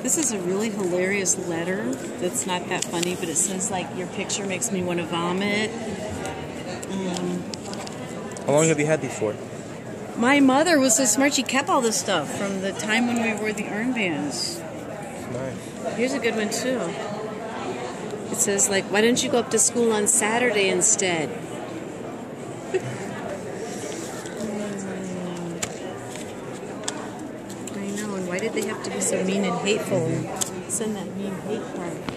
This is a really hilarious letter that's not that funny, but it says, like, your picture makes me want to vomit. How long have you had these for? My mother was so smart, she kept all this stuff from the time when we wore the armbands. Nice. Here's a good one, too. It says, like, why don't you go up to school on Saturday instead? I know, and why did they have to be so mean and hateful and send that mean hate card?